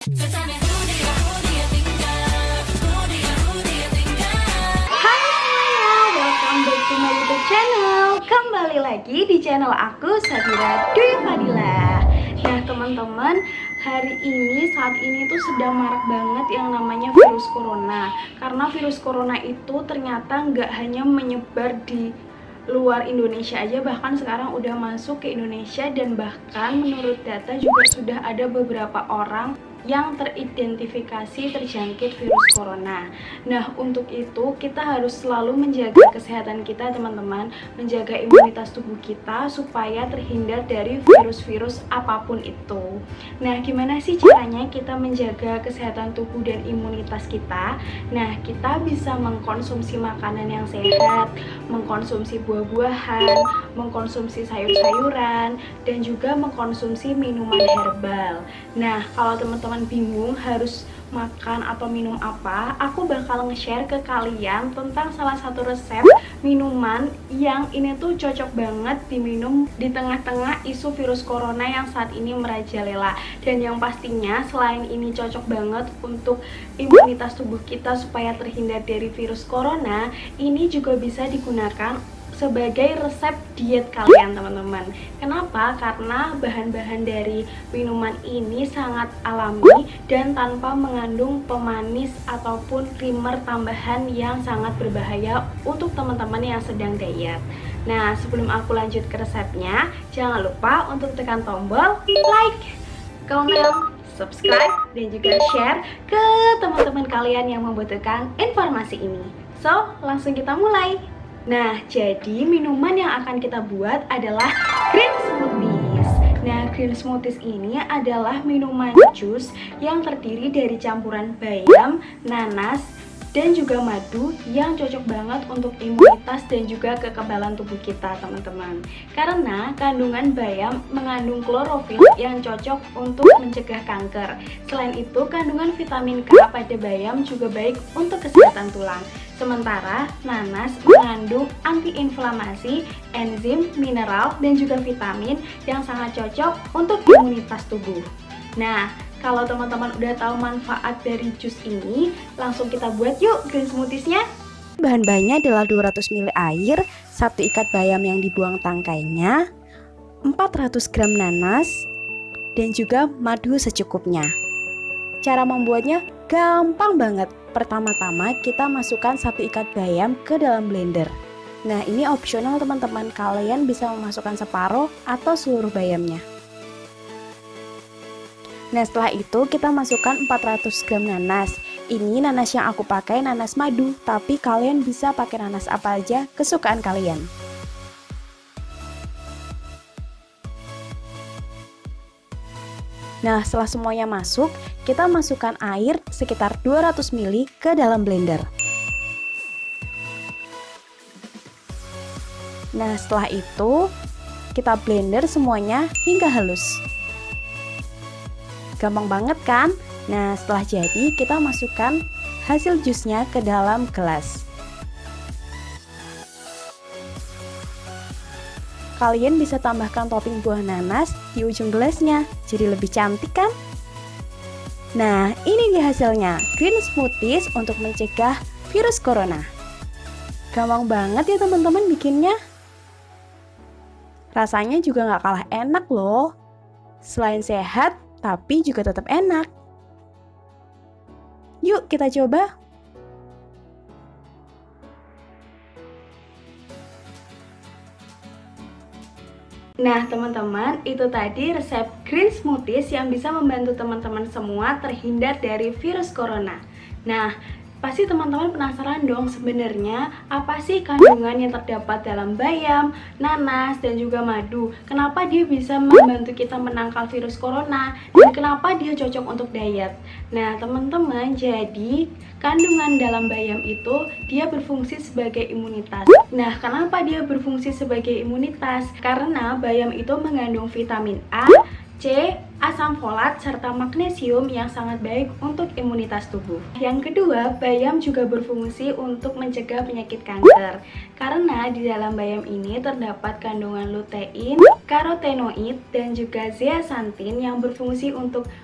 So tell me who do you think of? Who do you think of? Hai semuanya, welcome back to my YouTube channel. Kembali lagi di channel aku, Sadira Dwi Fadila. Nah teman-teman, hari ini saat ini tuh sedang marak banget yang namanya virus corona. Karena virus corona itu ternyata nggak hanya menyebar di luar Indonesia aja, bahkan sekarang udah masuk ke Indonesia, dan bahkan menurut data juga sudah ada beberapa orang yang teridentifikasi terjangkit virus corona. Nah, untuk itu kita harus selalu menjaga kesehatan kita, teman-teman, menjaga imunitas tubuh kita supaya terhindar dari virus-virus apapun itu. Nah, gimana sih caranya kita menjaga kesehatan tubuh dan imunitas kita? Nah, kita bisa mengkonsumsi makanan yang sehat, mengkonsumsi buah-buahan, mengkonsumsi sayur-sayuran, dan juga mengkonsumsi minuman herbal. Nah, kalau teman-teman bingung harus makan atau minum apa, aku bakal nge-share ke kalian tentang salah satu resep minuman yang ini tuh cocok banget diminum di tengah-tengah isu virus corona yang saat ini merajalela. Dan yang pastinya selain ini cocok banget untuk imunitas tubuh kita supaya terhindar dari virus corona, ini juga bisa digunakan sebagai resep diet kalian, teman-teman. Kenapa? Karena bahan-bahan dari minuman ini sangat alami dan tanpa mengandung pemanis ataupun creamer tambahan yang sangat berbahaya untuk teman-teman yang sedang diet. Nah, sebelum aku lanjut ke resepnya, jangan lupa untuk tekan tombol like, comment, subscribe, dan juga share ke teman-teman kalian yang membutuhkan informasi ini. So, langsung kita mulai. Nah, jadi minuman yang akan kita buat adalah green smoothies. Nah, green smoothies ini adalah minuman jus yang terdiri dari campuran bayam, nanas, dan juga madu yang cocok banget untuk imunitas dan juga kekebalan tubuh kita, teman-teman. Karena kandungan bayam mengandung klorofil yang cocok untuk mencegah kanker. Selain itu, kandungan vitamin K pada bayam juga baik untuk kesehatan tulang. Sementara nanas mengandung antiinflamasi, enzim, mineral, dan juga vitamin yang sangat cocok untuk imunitas tubuh. Nah, kalau teman-teman udah tahu manfaat dari jus ini, langsung kita buat yuk green smoothiesnya. Bahan-bahannya adalah 200 ml air, 1 ikat bayam yang dibuang tangkainya, 400 gram nanas, dan juga madu secukupnya. Cara membuatnya gampang banget. Pertama-tama kita masukkan 1 ikat bayam ke dalam blender. Nah, ini opsional teman-teman, kalian bisa memasukkan separuh atau seluruh bayamnya. Nah, setelah itu kita masukkan 400 gram nanas. Ini nanas yang aku pakai nanas madu, tapi kalian bisa pakai nanas apa aja kesukaan kalian. Nah, setelah semuanya masuk, kita masukkan air sekitar 200 ml ke dalam blender. Nah, setelah itu kita blender semuanya hingga halus. Gampang banget kan? Nah, setelah jadi kita masukkan hasil jusnya ke dalam gelas. Kalian bisa tambahkan topping buah nanas di ujung gelasnya, jadi lebih cantik kan? Nah, ini dia hasilnya, green smoothies untuk mencegah virus corona. Gampang banget ya teman-teman bikinnya. Rasanya juga nggak kalah enak loh. Selain sehat, tapi juga tetap enak. Yuk kita coba. Nah teman-teman, itu tadi resep green smoothies yang bisa membantu teman-teman semua terhindar dari virus corona. Nah, pasti teman-teman penasaran dong sebenarnya apa sih kandungan yang terdapat dalam bayam, nanas, dan juga madu. Kenapa dia bisa membantu kita menangkal virus corona dan kenapa dia cocok untuk diet. Nah teman-teman, jadi kandungan dalam bayam itu dia berfungsi sebagai imunitas. Nah, kenapa dia berfungsi sebagai imunitas? Karena bayam itu mengandung vitamin A, C, asam folat, serta magnesium yang sangat baik untuk imunitas tubuh. Yang kedua, bayam juga berfungsi untuk mencegah penyakit kanker. Karena di dalam bayam ini terdapat kandungan lutein, karotenoid, dan juga zeaxanthin yang berfungsi untuk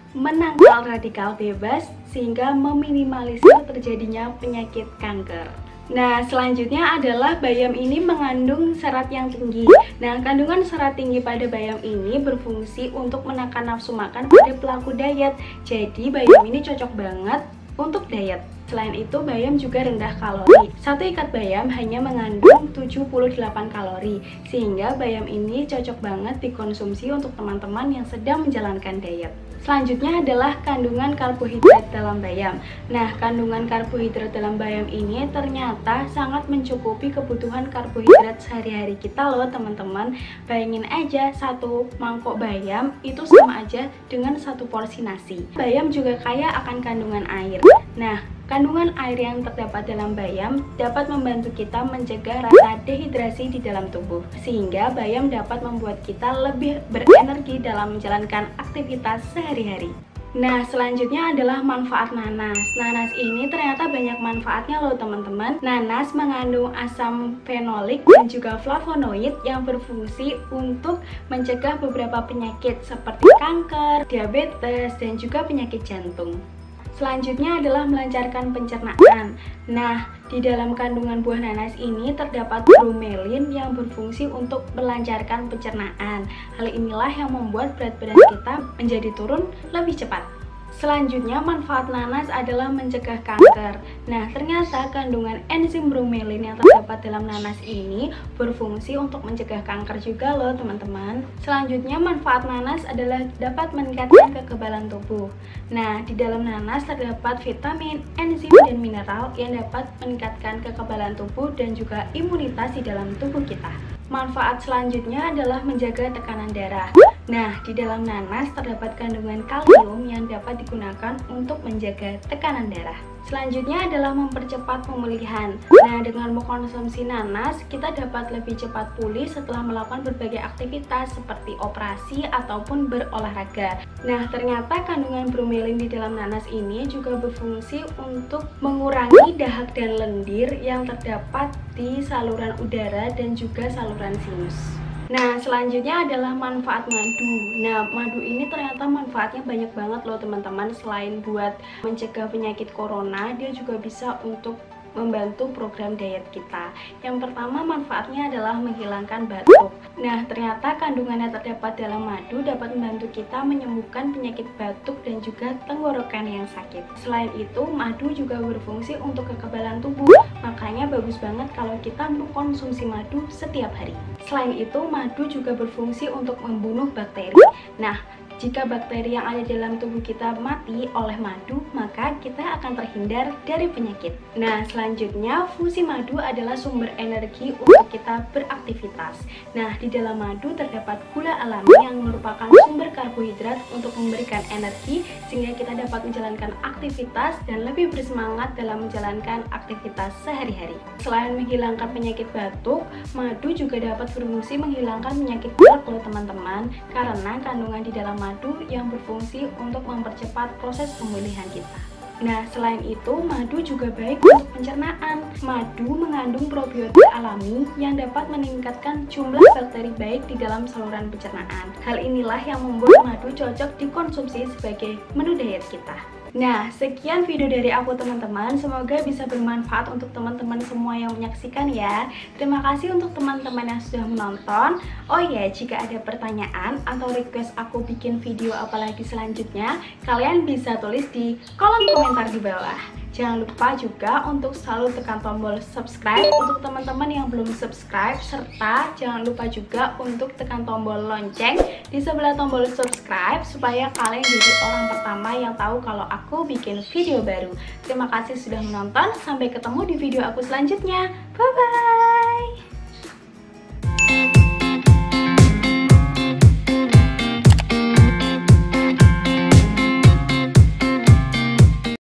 menangkal radikal bebas sehingga meminimalisir terjadinya penyakit kanker. Nah, selanjutnya adalah bayam ini mengandung serat yang tinggi. Nah, kandungan serat tinggi pada bayam ini berfungsi untuk menekan nafsu makan pada pelaku diet. Jadi, bayam ini cocok banget untuk diet. Selain itu, bayam juga rendah kalori. Satu ikat bayam hanya mengandung 78 kalori, sehingga bayam ini cocok banget dikonsumsi untuk teman-teman yang sedang menjalankan diet. Selanjutnya adalah kandungan karbohidrat dalam bayam. Nah, kandungan karbohidrat dalam bayam ini ternyata sangat mencukupi kebutuhan karbohidrat sehari-hari kita loh teman-teman. Bayangin aja, satu mangkok bayam itu sama aja dengan satu porsi nasi. Bayam juga kaya akan kandungan air. Nah, kandungan air yang terdapat dalam bayam dapat membantu kita mencegah rasa dehidrasi di dalam tubuh, sehingga bayam dapat membuat kita lebih berenergi dalam menjalankan aktivitas sehari-hari. Nah, selanjutnya adalah manfaat nanas. Nanas ini ternyata banyak manfaatnya loh teman-teman. Nanas mengandung asam fenolik dan juga flavonoid yang berfungsi untuk mencegah beberapa penyakit seperti kanker, diabetes, dan juga penyakit jantung. Selanjutnya adalah melancarkan pencernaan. Nah, di dalam kandungan buah nanas ini terdapat bromelin yang berfungsi untuk melancarkan pencernaan. Hal inilah yang membuat berat badan kita menjadi turun lebih cepat. Selanjutnya, manfaat nanas adalah mencegah kanker. Nah, ternyata kandungan enzim bromelin yang terdapat dalam nanas ini berfungsi untuk mencegah kanker juga loh teman-teman. Selanjutnya, manfaat nanas adalah dapat meningkatkan kekebalan tubuh. Nah, di dalam nanas terdapat vitamin, enzim, dan mineral yang dapat meningkatkan kekebalan tubuh dan juga imunitas di dalam tubuh kita. Manfaat selanjutnya adalah menjaga tekanan darah. Nah, di dalam nanas terdapat kandungan kalium yang dapat digunakan untuk menjaga tekanan darah. Selanjutnya adalah mempercepat pemulihan. Nah, dengan mengkonsumsi nanas, kita dapat lebih cepat pulih setelah melakukan berbagai aktivitas seperti operasi ataupun berolahraga. Nah, ternyata kandungan bromelin di dalam nanas ini juga berfungsi untuk mengurangi dahak dan lendir yang terdapat di saluran udara dan juga saluran sinus. Nah, selanjutnya adalah manfaat madu. Nah, madu ini ternyata manfaatnya banyak banget loh teman-teman. Selain buat mencegah penyakit corona, dia juga bisa untuk membantu program diet kita. Yang pertama, manfaatnya adalah menghilangkan batuk. Nah, ternyata kandungan yang terdapat dalam madu dapat membantu kita menyembuhkan penyakit batuk dan juga tenggorokan yang sakit. Selain itu, madu juga berfungsi untuk kekebalan tubuh. Makanya bagus banget kalau kita mengkonsumsi madu setiap hari. Selain itu, madu juga berfungsi untuk membunuh bakteri. Nah, jika bakteri yang ada dalam tubuh kita mati oleh madu, maka kita akan terhindar dari penyakit. Nah, selanjutnya fungsi madu adalah sumber energi untuk kita beraktivitas. Nah, di dalam madu terdapat gula alami yang merupakan sumber karbohidrat untuk memberikan energi sehingga kita dapat menjalankan aktivitas dan lebih bersemangat dalam menjalankan aktivitas sehari-hari. Selain menghilangkan penyakit batuk, madu juga dapat berfungsi menghilangkan penyakit pilek loh teman-teman, karena kandungan di dalam madu yang berfungsi untuk mempercepat proses pemulihan kita. Nah, selain itu, madu juga baik untuk pencernaan. Madu mengandung probiotik alami yang dapat meningkatkan jumlah bakteri baik di dalam saluran pencernaan. Hal inilah yang membuat madu cocok dikonsumsi sebagai menu diet kita. Nah, sekian video dari aku teman-teman, semoga bisa bermanfaat untuk teman-teman semua yang menyaksikan ya. Terima kasih untuk teman-teman yang sudah menonton. Oh ya, jika ada pertanyaan atau request aku bikin video apalagi selanjutnya, kalian bisa tulis di kolom komentar di bawah. Jangan lupa juga untuk selalu tekan tombol subscribe untuk teman-teman yang belum subscribe, serta jangan lupa juga untuk tekan tombol lonceng di sebelah tombol subscribe supaya kalian jadi orang pertama yang tahu kalau aku bikin video baru. Terima kasih sudah menonton, sampai ketemu di video aku selanjutnya. Bye bye.